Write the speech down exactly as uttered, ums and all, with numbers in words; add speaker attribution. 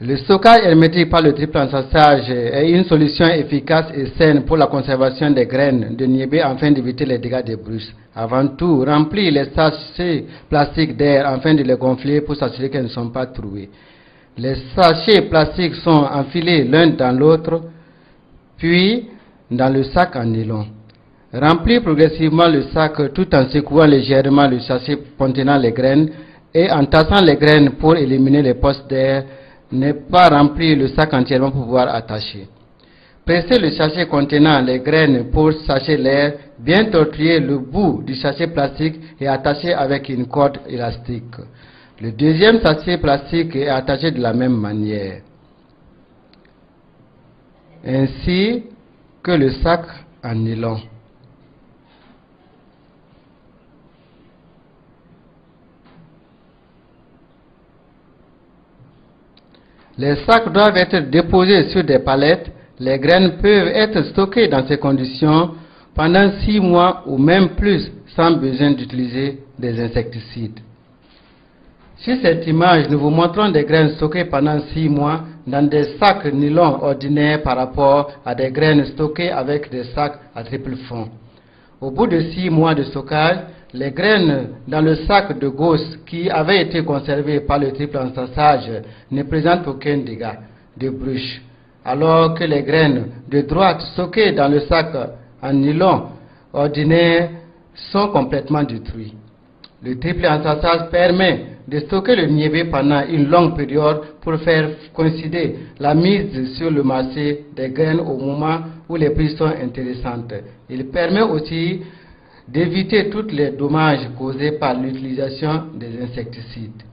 Speaker 1: Le stockage hermétique par le triple ensassage est une solution efficace et saine pour la conservation des graines de niébé afin d'éviter les dégâts des bruches. Avant tout, remplir les sachets plastiques d'air afin de les gonfler pour s'assurer qu'elles ne sont pas trouées. Les sachets plastiques sont enfilés l'un dans l'autre, puis dans le sac en nylon. Remplir progressivement le sac tout en secouant légèrement le sachet contenant les graines et en tassant les graines pour éliminer les postes d'air. Ne pas remplir le sac entièrement pour pouvoir attacher. Pressez le sachet contenant les graines pour sacher l'air, bien tortiller le bout du sachet plastique et attacher avec une corde élastique. Le deuxième sachet plastique est attaché de la même manière, ainsi que le sac en nylon. Les sacs doivent être déposés sur des palettes. Les graines peuvent être stockées dans ces conditions pendant six mois ou même plus sans besoin d'utiliser des insecticides. Sur cette image, nous vous montrons des graines stockées pendant six mois dans des sacs nylon ordinaires par rapport à des graines stockées avec des sacs à triple fond. Au bout de six mois de stockage, les graines dans le sac de gauche qui avait été conservé par le triple ensassage ne présentent aucun dégât de bruche, alors que les graines de droite stockées dans le sac en nylon ordinaire sont complètement détruites. Le triple ensassage permet de stocker le niébé pendant une longue période pour faire coïncider la mise sur le marché des graines au moment où les prix sont intéressantes. Il permet aussi d'éviter tous les dommages causés par l'utilisation des insecticides.